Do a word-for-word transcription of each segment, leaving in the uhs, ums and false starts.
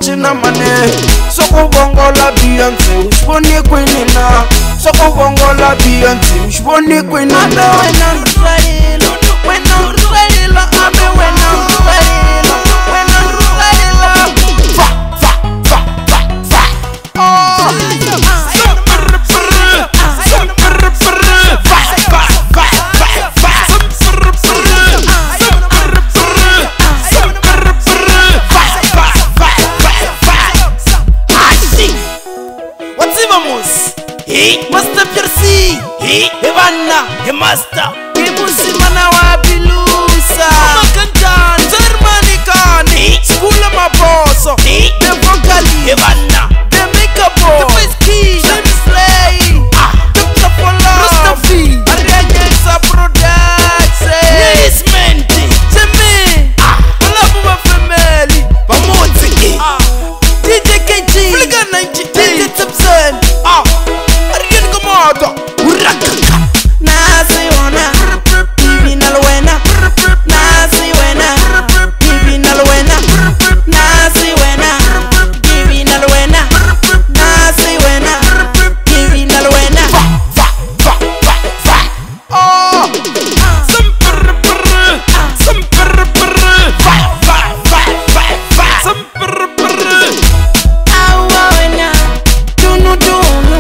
uchina mane soko bongola Beyonce ushboni kwenina soko bongola Beyonce ushboni kwenina abe wena nrusalilo wena nrusalilo abe wena nrusalilo wena nrusalilo fa fa fa fa fa oh Master Piercy, he, Evanna, he master. Ibusi mana wa bilusa. Makantan, Germany kani. School ma boss. The vocally, Evanna. The makeup, the voice key, the slay. Ah, Doctor Polo, Mustafi. Ariane sa production. Yes, menti. Jimmy. Ah, Alabu family. Pamozi. Ah, D J K G. Fliga ninety-eight. D J Thompson. Ah. Nasi wana, bibi nalwena. Nasi wena, bibi nalwena. Nasi wena, bibi nalwena. Nasi wena, bibi nalwena. Fa fa fa fa fa. Oh, some brr brr, some brr brr. Fa fa fa fa fa. Some brr brr. Awa wena, dunu dunu.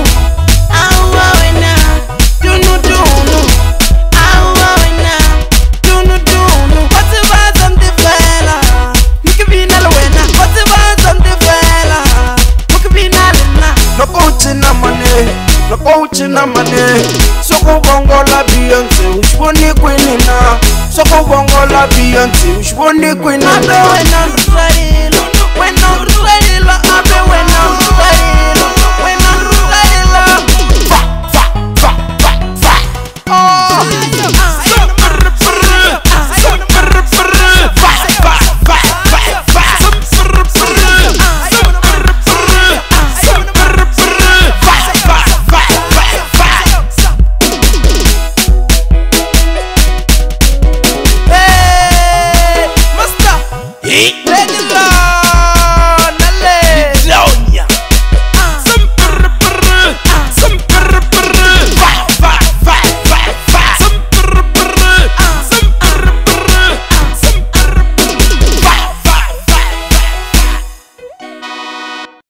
Uchina mane soko bongola Beyonce ushboni kwenina soko bongola Beyonce ushboni kwenina abe wena nrusalilo wena nrusalilo abe wena